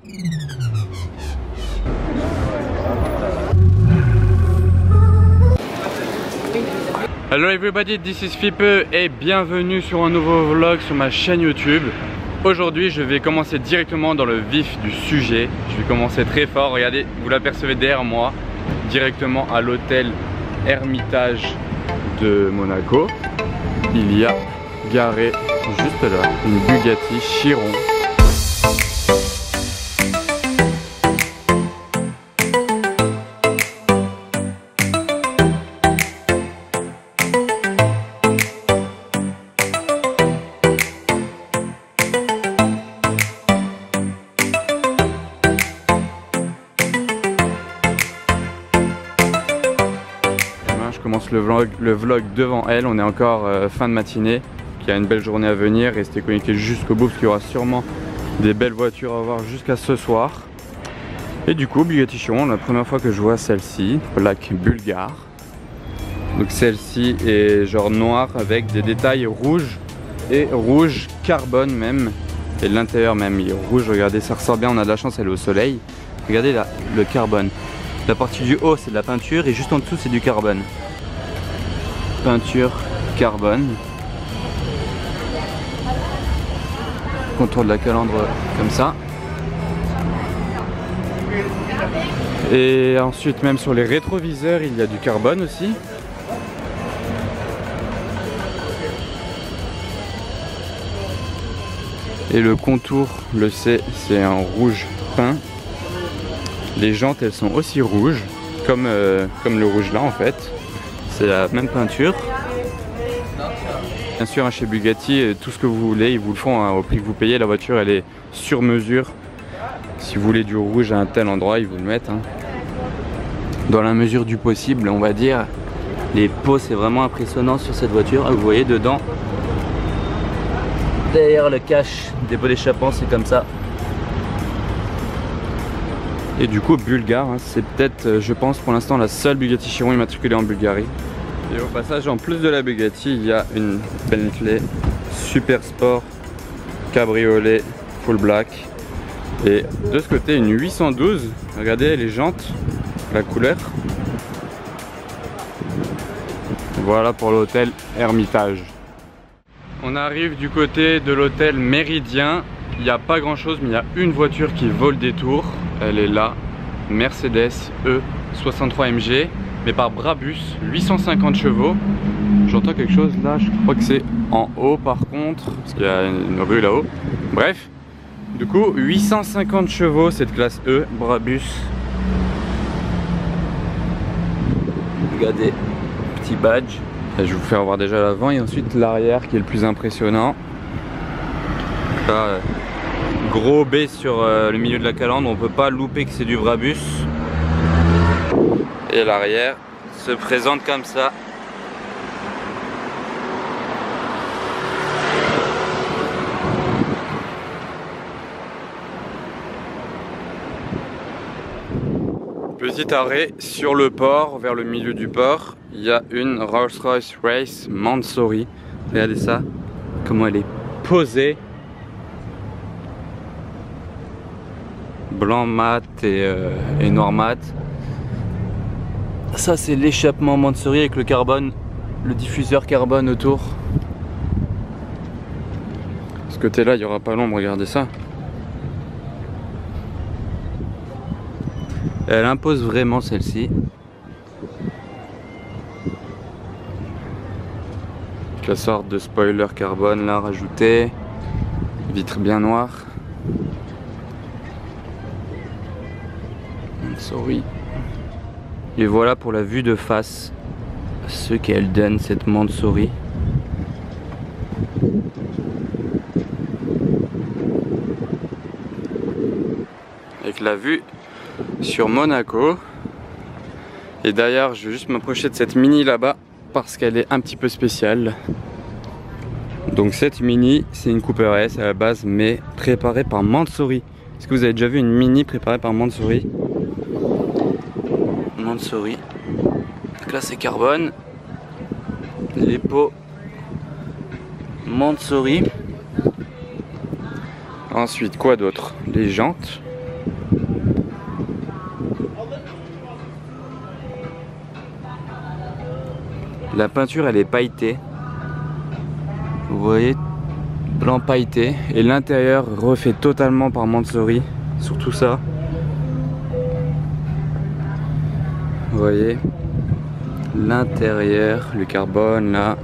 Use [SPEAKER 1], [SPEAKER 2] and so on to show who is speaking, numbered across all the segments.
[SPEAKER 1] Hello everybody, this is Fipe et bienvenue sur un nouveau vlog sur ma chaîne YouTube. Aujourd'hui je vais commencer directement dans le vif du sujet. Je vais commencer très fort, regardez, vous l'apercevez derrière moi, directement à l'hôtel Hermitage de Monaco. Il y a garé juste là une Bugatti Chiron. Je commence le vlog devant elle, on est encore fin de matinée, il y a une belle journée à venir, restez connectés jusqu'au bout parce qu'il y aura sûrement des belles voitures à voir jusqu'à ce soir. Et du coup Bugatti Chiron, la première fois que je vois celle-ci, plaque bulgare. Donc celle-ci est genre noire avec des détails rouges et rouge carbone même, et l'intérieur même il est rouge, regardez ça ressort bien, on a de la chance, elle est au soleil. Regardez là, le carbone. La partie du haut c'est de la peinture et juste en dessous c'est du carbone. Peinture carbone. Contour de la calandre comme ça. Et ensuite même sur les rétroviseurs il y a du carbone aussi. Et le contour, le C, c'est un rouge peint. Les jantes elles sont aussi rouges, comme le rouge là en fait. C'est la même peinture. Bien sûr chez Bugatti, tout ce que vous voulez, ils vous le font au prix que vous payez. La voiture elle est sur mesure. Si vous voulez du rouge à un tel endroit, ils vous le mettent. Dans la mesure du possible, on va dire. Les pots c'est vraiment impressionnant sur cette voiture. Vous voyez dedans, derrière le cache des pots d'échappement, c'est comme ça. Et du coup bulgare, c'est peut-être je pense pour l'instant la seule Bugatti Chiron immatriculée en Bulgarie. Et au passage en plus de la Bugatti il y a une Bentley Super Sport cabriolet full black. Et de ce côté une 812, regardez les jantes, la couleur. Voilà pour l'hôtel Hermitage. On arrive du côté de l'hôtel Méridien. Il n'y a pas grand chose mais il y a une voiture qui vaut le détour. Elle est là, Mercedes E63 MG, mais par Brabus, 850 chevaux. J'entends quelque chose là, je crois que c'est en haut par contre, parce qu'il y a une rue là-haut. Bref, du coup 850 chevaux cette classe E, Brabus. Regardez, petit badge. Et je vais vous faire voir déjà l'avant et ensuite l'arrière qui est le plus impressionnant. Là, gros B sur le milieu de la calandre, on peut pas louper que c'est du Brabus. Et l'arrière se présente comme ça. Petit arrêt sur le port, vers le milieu du port, il y a une Rolls-Royce Race Mansory. Regardez ça, comment elle est posée. Blanc mat et noir mat. Ça c'est l'échappement Mansory avec le carbone, le diffuseur carbone autour. Ce côté là il n'y aura pas l'ombre, regardez ça. Elle impose vraiment celle-ci. La sorte de spoiler carbone là rajouté. Vitre bien noire. Sorry. Et voilà pour la vue de face ce qu'elle donne cette Mansory. Avec la vue sur Monaco. Et d'ailleurs je vais juste m'approcher de cette Mini là-bas parce qu'elle est un petit peu spéciale. Donc cette Mini c'est une Cooper S à la base mais préparée par Mansory. Est-ce que vous avez déjà vu une Mini préparée par Mansory? Mansory. Donc là c'est carbone. Les pots Mansory. Ensuite quoi d'autre? Les jantes. La peinture elle est pailletée. Vous voyez, blanc pailleté. Et l'intérieur refait totalement par Mansory. Sur tout ça. Vous voyez l'intérieur, le carbone là.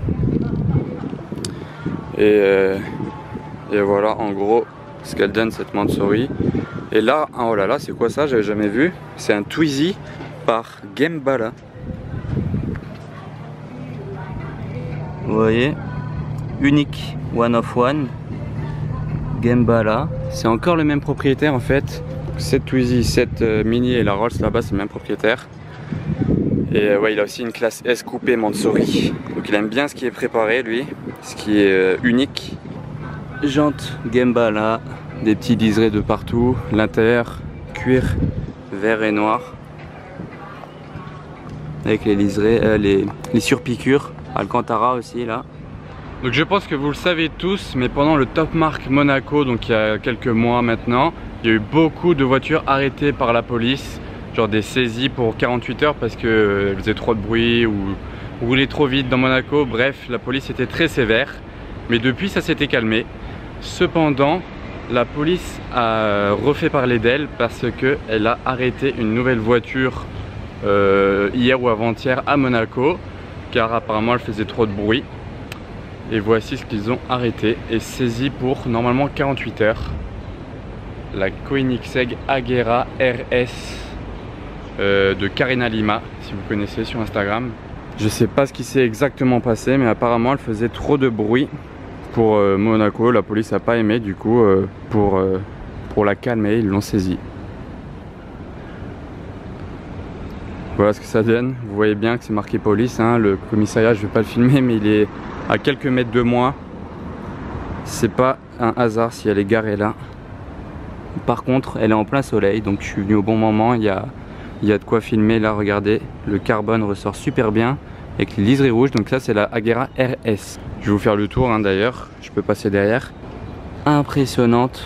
[SPEAKER 1] Et voilà en gros ce qu'elle donne cette Mansory. Et là, oh là là, c'est quoi ça? J'avais jamais vu. C'est un Twizy par Gembala. Vous voyez, unique, one of one, Gembala. C'est encore le même propriétaire en fait. Cette Twizy, cette Mini et la Rolls là-bas, c'est le même propriétaire. Et ouais, il a aussi une classe S coupée Mansory. Donc il aime bien ce qui est préparé lui, ce qui est unique. Jantes Gembala, des petits liserés de partout. L'intérieur, cuir vert et noir. Avec les liserés, les surpiqûres. Alcantara aussi là. Donc je pense que vous le savez tous, mais pendant le Top Marque Monaco, donc il y a quelques mois maintenant, il y a eu beaucoup de voitures arrêtées par la police, genre des saisies pour 48 heures parce qu'elles faisaient trop de bruit ou roulaient trop vite dans Monaco. Bref, la police était très sévère, mais depuis ça s'était calmé. Cependant, la police a refait parler d'elle parce qu'elle a arrêté une nouvelle voiture hier ou avant-hier à Monaco, car apparemment elle faisait trop de bruit. Et voici ce qu'ils ont arrêté et saisi pour normalement 48 heures. La Koenigsegg Agera RS de Karina Lima, si vous connaissez sur Instagram. Je sais pas ce qui s'est exactement passé, mais apparemment elle faisait trop de bruit pour Monaco. La police n'a pas aimé, du coup pour la calmer, ils l'ont saisie. Voilà ce que ça donne. Vous voyez bien que c'est marqué police, hein. Le commissariat, je vais pas le filmer, mais il est à quelques mètres de moi. C'est pas un hasard si elle est garée là. Par contre, elle est en plein soleil, donc je suis venu au bon moment. Il y a de quoi filmer là, regardez. Le carbone ressort super bien avec les liserés rouges. Donc ça, c'est la Agera RS. Je vais vous faire le tour hein, d'ailleurs. Je peux passer derrière. Impressionnante.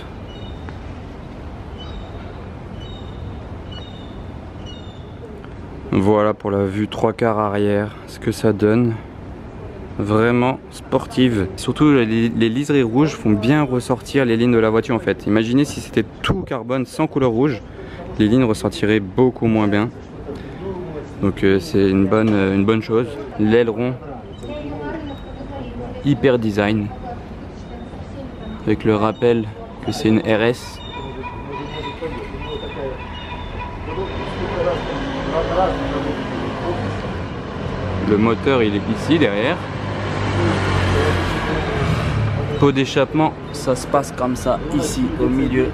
[SPEAKER 1] Voilà pour la vue 3/4 arrière, ce que ça donne. Vraiment sportive. Surtout les liserés rouges font bien ressortir les lignes de la voiture en fait. Imaginez si c'était tout carbone sans couleur rouge, les lignes ressortiraient beaucoup moins bien. Donc c'est une bonne chose. L'aileron hyper design avec le rappel que c'est une RS. Le moteur il est ici derrière. Pot d'échappement, ça se passe comme ça ici au milieu.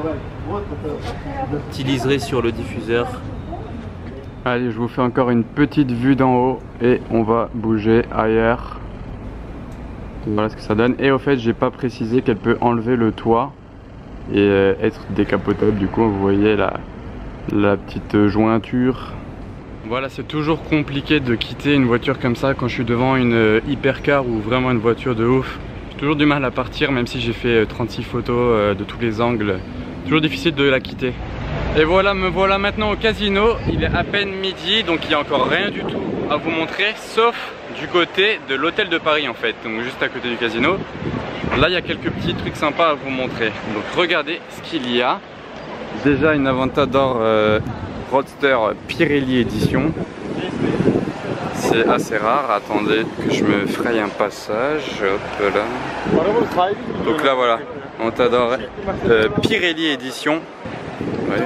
[SPEAKER 1] Petit liseré sur le diffuseur. Allez, je vous fais encore une petite vue d'en haut et on va bouger ailleurs. Voilà ce que ça donne. Et au fait, j'ai pas précisé qu'elle peut enlever le toit et être décapotable. Du coup, vous voyez la petite jointure. Voilà, c'est toujours compliqué de quitter une voiture comme ça quand je suis devant une hypercar ou vraiment une voiture de ouf. J'ai toujours du mal à partir, même si j'ai fait 36 photos de tous les angles. Toujours difficile de la quitter. Et voilà, me voilà maintenant au casino. Il est à peine midi, donc il n'y a encore rien du tout à vous montrer, sauf du côté de l'hôtel de Paris en fait, donc juste à côté du casino. Là, il y a quelques petits trucs sympas à vous montrer. Donc regardez ce qu'il y a. Déjà une Aventador Roadster Pirelli édition. C'est assez rare. Attendez que je me fraye un passage. Hop là. Donc là voilà, Aventador Pirelli édition. Ouais.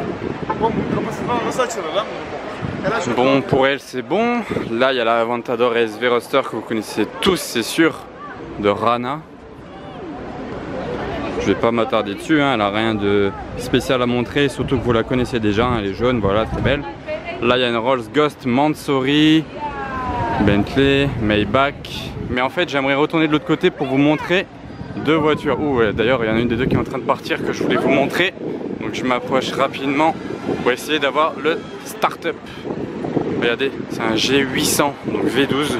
[SPEAKER 1] Bon, pour elle c'est bon. Là il y a la Aventador SV Roadster que vous connaissez tous, c'est sûr, de Rana. Je vais pas m'attarder dessus, hein, elle a rien de spécial à montrer, surtout que vous la connaissez déjà, hein, elle est jaune, voilà, très belle. Là il y a une Rolls Ghost Mansory, Bentley, Maybach. Mais en fait j'aimerais retourner de l'autre côté pour vous montrer deux voitures. Ouh, ouais, d'ailleurs il y en a une des deux qui est en train de partir que je voulais vous montrer. Donc je m'approche rapidement pour essayer d'avoir le start-up. Regardez, c'est un G800, donc V12.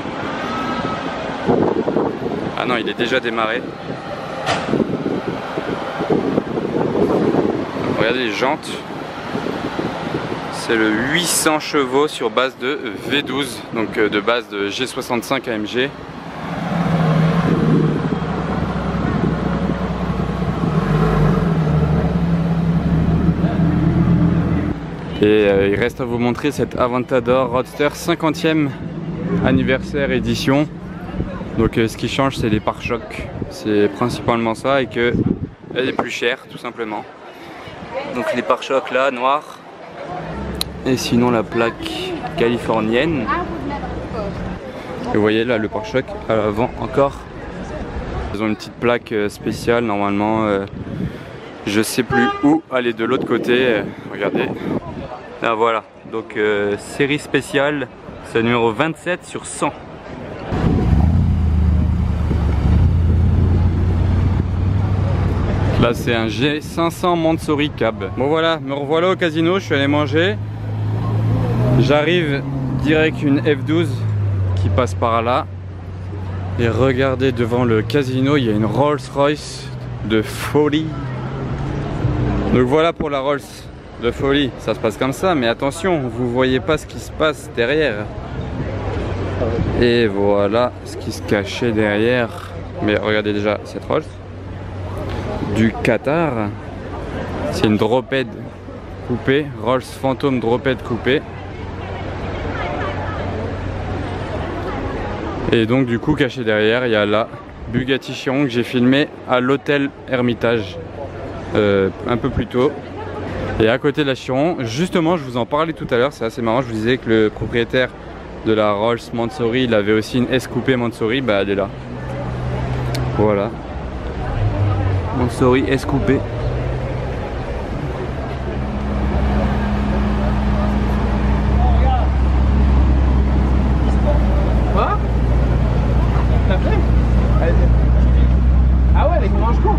[SPEAKER 1] Ah non, il est déjà démarré. Regardez les jantes. C'est le 800 chevaux sur base de V12, donc de base de G65 AMG. Et il reste à vous montrer cette Aventador Roadster 50e anniversaire édition. Donc ce qui change, c'est les pare-chocs. C'est principalement ça, et que elle est plus chère tout simplement. Donc les pare-chocs là, noirs. Et sinon la plaque californienne. Et vous voyez là le pare-choc à l'avant encore. Ils ont une petite plaque spéciale normalement. Je sais plus où aller de l'autre côté. Regardez. Là voilà. Donc série spéciale. C'est le numéro 27 sur 100. Là c'est un G500 Mansory Cab. Bon voilà, me revoilà au casino, je suis allé manger. J'arrive direct une F12 qui passe par là. Et regardez devant le casino, il y a une Rolls Royce de folie. Donc voilà pour la Rolls de folie, ça se passe comme ça, mais attention, vous voyez pas ce qui se passe derrière. Et voilà ce qui se cachait derrière. Mais regardez déjà cette Rolls du Qatar. C'est une Drophead coupée, Rolls Phantom Drophead coupée. Et donc du coup caché derrière, il y a la Bugatti Chiron que j'ai filmé à l'hôtel Hermitage un peu plus tôt. Et à côté de la Chiron, justement je vous en parlais tout à l'heure, c'est assez marrant, je vous disais que le propriétaire de la Rolls Mansory, il avait aussi une S coupée Mansory, bah elle est là. Voilà. Mansory S coupée.
[SPEAKER 2] Quoi? T'as fait? Ah ouais, les manches courtes.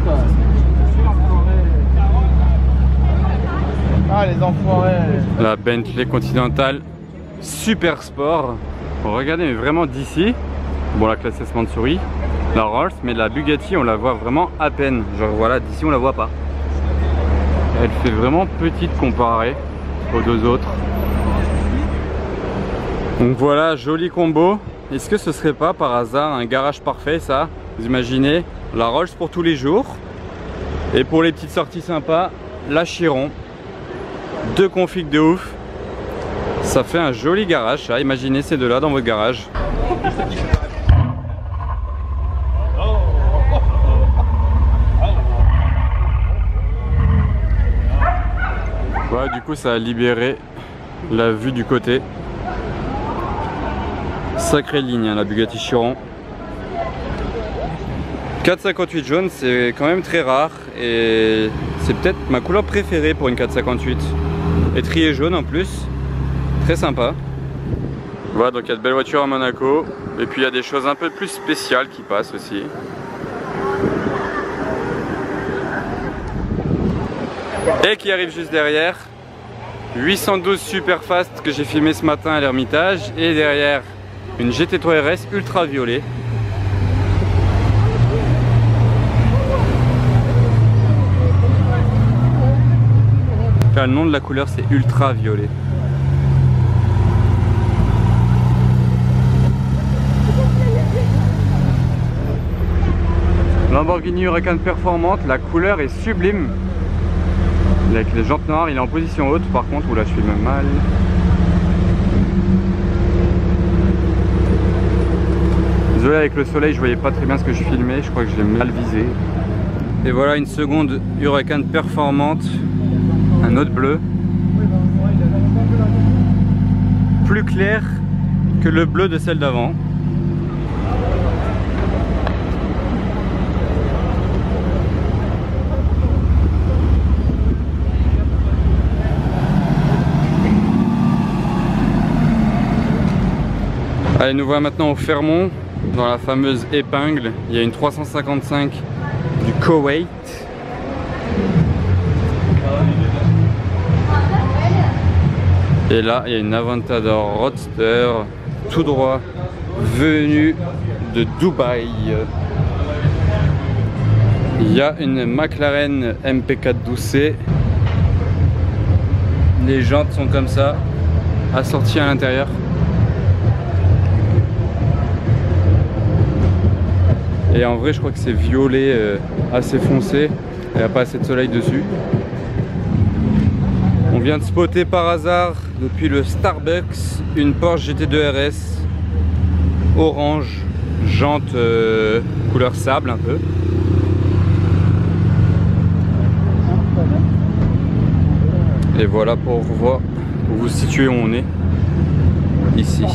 [SPEAKER 2] Ah les enfoirés.
[SPEAKER 1] La Bentley Continental Super Sport. Regardez, mais vraiment d'ici, bon la classe S Mansory, la Rolls, mais la Bugatti on la voit vraiment à peine. Genre voilà, d'ici on la voit pas. Elle fait vraiment petite comparée aux deux autres. Donc voilà, joli combo. Est-ce que ce serait pas par hasard un garage parfait ça? Vous imaginez, la Rolls pour tous les jours. Et pour les petites sorties sympas, la Chiron. Deux configs de ouf. Ça fait un joli garage ça. Imaginez ces deux là dans votre garage. Voilà, du coup ça a libéré la vue du côté. Sacrée ligne hein, la Bugatti Chiron. 458 jaune, c'est quand même très rare et c'est peut-être ma couleur préférée pour une 458. Étrier jaune en plus, très sympa. Voilà, donc il y a de belles voitures à Monaco et puis il y a des choses un peu plus spéciales qui passent aussi. Et qui arrive juste derrière, 812 Superfast que j'ai filmé ce matin à l'Hermitage, et derrière une GT3 RS ultra violet. Là, le nom de la couleur c'est ultra violet. Lamborghini Huracan performante, la couleur est sublime. Avec les jantes noires, il est en position haute par contre, où là je filme mal. Désolé, avec le soleil je voyais pas très bien ce que je filmais, je crois que je l'ai mal visé. Et voilà une seconde Huracan performante, un autre bleu. Plus clair que le bleu de celle d'avant. Allez, nous voilà maintenant au Fermont, dans la fameuse épingle. Il y a une 355 du Koweït. Et là, il y a une Aventador Roadster, tout droit, venue de Dubaï. Il y a une McLaren MP4 12C. les jantes sont comme ça, assorties à l'intérieur. Et en vrai je crois que c'est violet assez foncé, il n'y a pas assez de soleil dessus. On vient de spotter par hasard depuis le Starbucks une Porsche GT2 RS orange, jante couleur sable un peu. Et voilà pour vous situer où on est ici.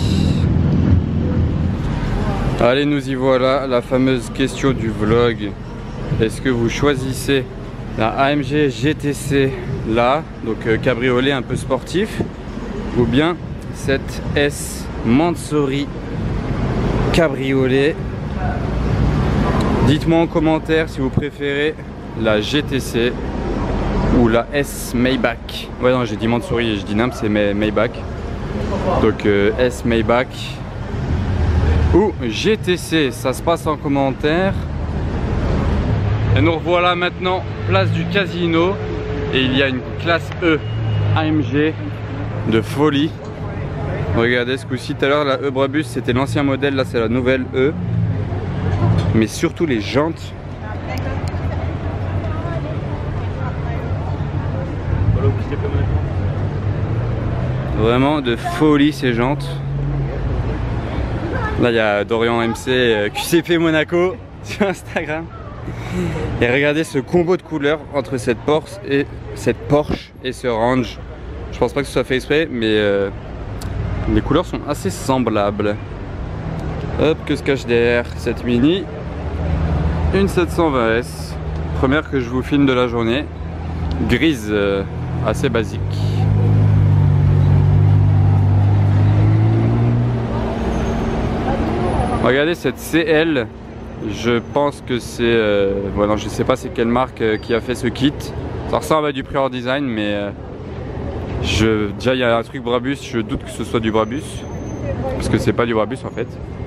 [SPEAKER 1] Allez, nous y voilà, la fameuse question du vlog. Est-ce que vous choisissez la AMG GTC là, donc cabriolet un peu sportif, ou bien cette S Mansory cabriolet? Dites-moi en commentaire si vous préférez la GTC ou la S Maybach. Ouais non, j'ai dit Mansory et je dis n'importe, c'est Maybach. Donc S Maybach ou GTC, ça se passe en commentaire. Et nous revoilà maintenant place du Casino et il y a une classe E AMG de folie. Regardez ce coup-ci, tout à l'heure la E Brabus c'était l'ancien modèle, là c'est la nouvelle E. Mais surtout les jantes. Vraiment de folie ces jantes. Là il y a Dorian MC QCP Monaco sur Instagram. Et regardez ce combo de couleurs entre cette Porsche et ce Range. Je pense pas que ce soit fait exprès, mais les couleurs sont assez semblables. Hop, que se cache derrière cette Mini? Une 720S, première que je vous filme de la journée, grise, assez basique. Regardez cette CL, je pense que c'est, voilà, je sais pas c'est quelle marque qui a fait ce kit. Ça ressemble à du Prior Design, mais déjà il y a un truc Brabus, je doute que ce soit du Brabus, parce que c'est pas du Brabus en fait.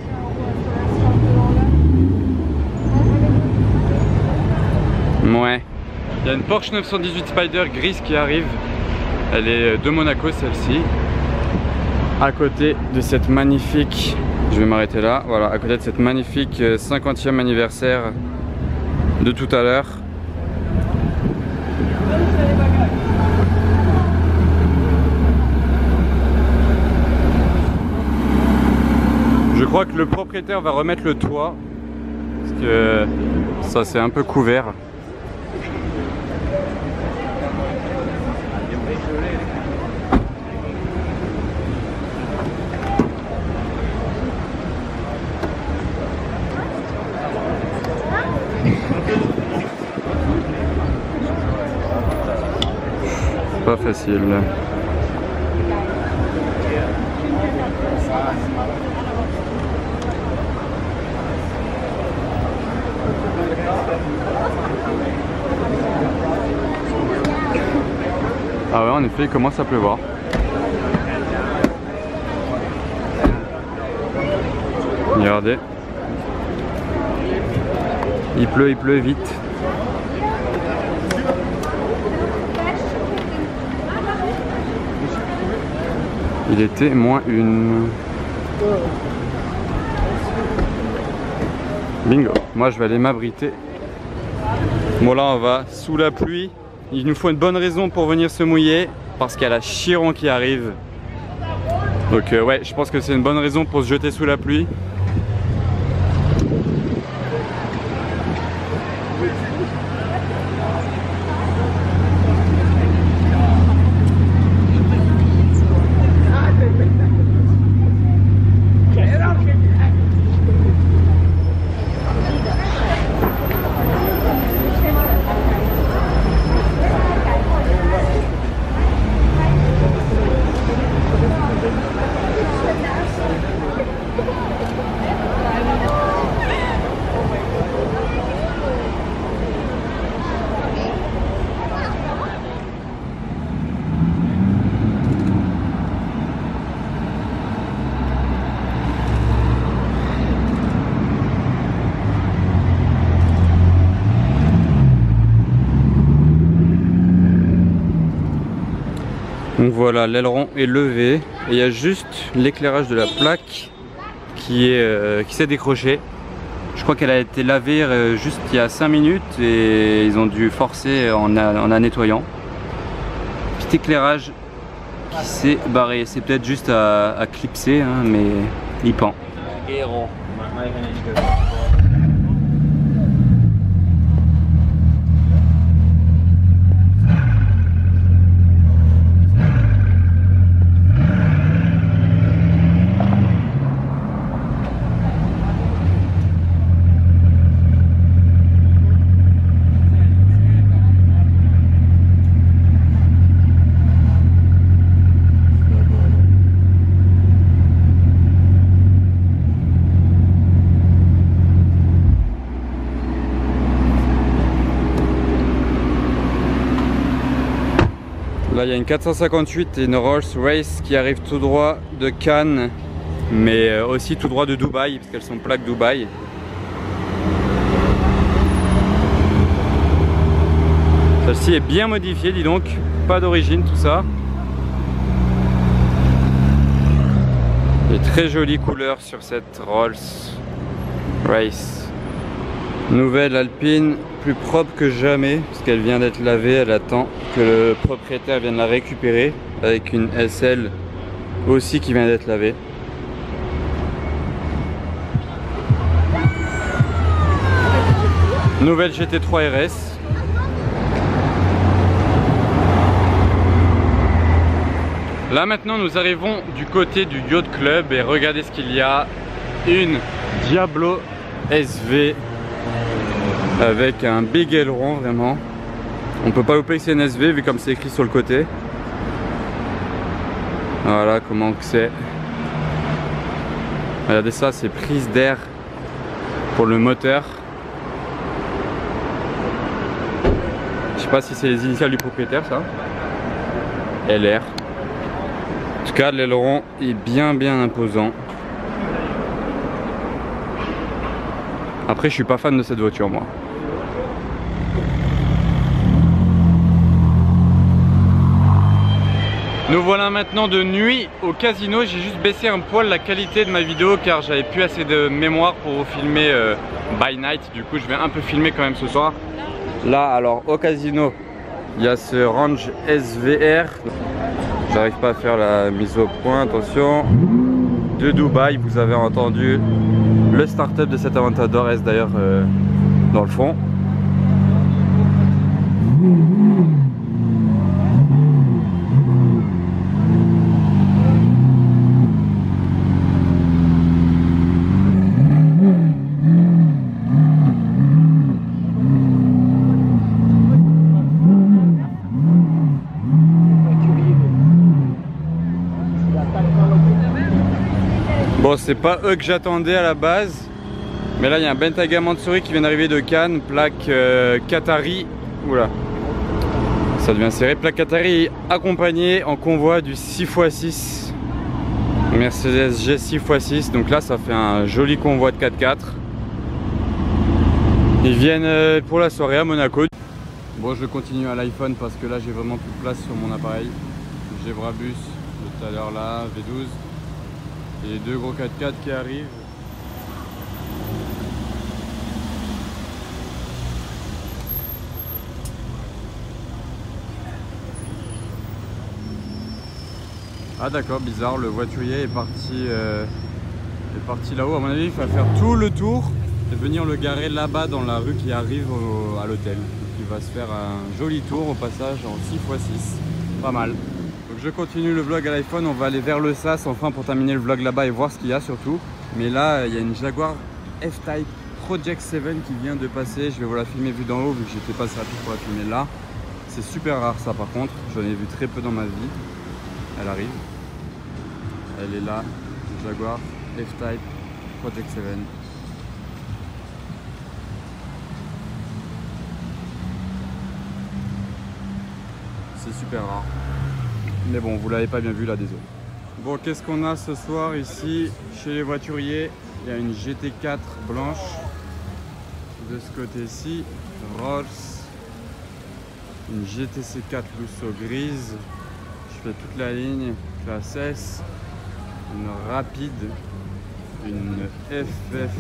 [SPEAKER 1] Ouais. Il y a une Porsche 918 Spider grise qui arrive. Elle est de Monaco celle-ci. À côté de cette magnifique, je vais m'arrêter là, voilà, à côté de cette magnifique 50e anniversaire de tout à l'heure. Je crois que le propriétaire va remettre le toit, parce que ça c'est un peu couvert. Pas facile. Ah ouais, en effet, il commence à pleuvoir. Regardez. Il pleut vite. Il était -1. Bingo. Moi je vais aller m'abriter. Bon là on va sous la pluie. Il nous faut une bonne raison pour venir se mouiller, parce qu'il y a la Chiron qui arrive. Donc ouais, je pense que c'est une bonne raison pour se jeter sous la pluie. Donc voilà, l'aileron est levé et il y a juste l'éclairage de la plaque qui s'est décroché. Je crois qu'elle a été lavée juste il y a 5 minutes et ils ont dû forcer en la nettoyant. Petit éclairage qui s'est barré, c'est peut-être juste à clipser, hein, mais il pend. Là il y a une 458 et une Rolls-Royce qui arrive tout droit de Cannes, mais aussi tout droit de Dubaï, parce qu'elles sont plaques Dubaï. Celle-ci est bien modifiée, dis donc, pas d'origine tout ça. Et très jolie couleur sur cette Rolls-Royce. Nouvelle Alpine, plus propre que jamais, parce qu'elle vient d'être lavée, elle attend que le propriétaire vienne la récupérer, avec une SL aussi qui vient d'être lavée. Nouvelle GT3 RS. Là maintenant nous arrivons du côté du Yacht Club et regardez ce qu'il y a. Une Diablo SV avec un big aileron, vraiment. On peut pas louper que c'est une SV vu comme c'est écrit sur le côté. Voilà comment que c'est. Regardez ça, c'est prise d'air pour le moteur. Je sais pas si c'est les initiales du propriétaire ça. LR. En tout cas l'aileron est bien imposant. Après je suis pas fan de cette voiture moi. Nous voilà maintenant de nuit au casino. J'ai juste baissé un poil la qualité de ma vidéo car j'avais plus assez de mémoire pour filmer by night. Du coup je vais un peu filmer quand même ce soir. Là alors au casino il y a ce Range SVR. J'arrive pas à faire la mise au point, attention. De Dubaï, vous avez entendu le start-up de cet Aventador S d'ailleurs dans le fond. Bon, c'est pas eux que j'attendais à la base, mais là il y a un Bentayga Mansouri qui vient d'arriver de Cannes, plaque Qatari. Oula, ça devient serré. Plaque Qatari accompagné en convoi du 6x6 Mercedes G 6x6. Donc là ça fait un joli convoi de 4x4. Ils viennent pour la soirée à Monaco. Bon, je continue à l'iPhone parce que là j'ai vraiment plus de place sur mon appareil. J'ai Brabus de tout à l'heure là, V12. Et deux gros 4x4 qui arrivent. Ah d'accord, bizarre, le voiturier est parti là-haut. À mon avis, il va faire tout le tour et venir le garer là-bas dans la rue qui arrive à l'hôtel. Il va se faire un joli tour au passage en 6x6. Pas mal. Donc je continue le vlog à l'iPhone, on va aller vers le SAS enfin pour terminer le vlog là-bas et voir ce qu'il y a surtout. Mais là il y a une Jaguar F-Type Project 7 qui vient de passer. Je vais vous la filmer vue d'en haut vu que j'étais pas assez rapide pour la filmer là. C'est super rare ça par contre, j'en ai vu très peu dans ma vie. Elle arrive. Elle est là, Jaguar F-Type Project 7. C'est super rare. Mais bon, vous l'avez pas bien vu là, désolé. Bon, qu'est-ce qu'on a ce soir ici chez les voituriers? Il y a une GT4 blanche. De ce côté-ci, Rolls. Une GTC4 Lusso grise. Je fais toute la ligne, classe S, une rapide, une FF,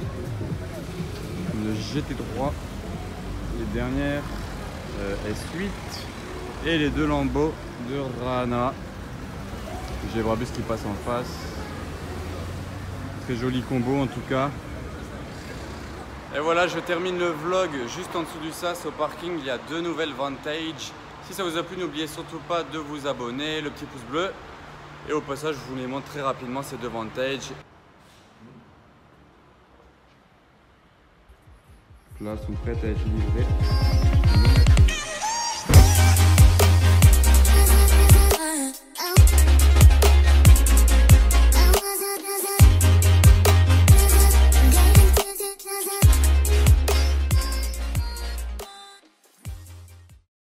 [SPEAKER 1] une GT3, les dernières S8 et les 2 lambeaux de Rana. J'ai Brabus qui passe en face. Très joli combo en tout cas. Et voilà, je termine le vlog juste en dessous du sas au parking. Il y a 2 nouvelles Vantage. Si ça vous a plu, n'oubliez surtout pas de vous abonner, le petit pouce bleu. Et au passage, je vous les montre très rapidement ces 2 Vantage. Là, sont prêtes à être livrées.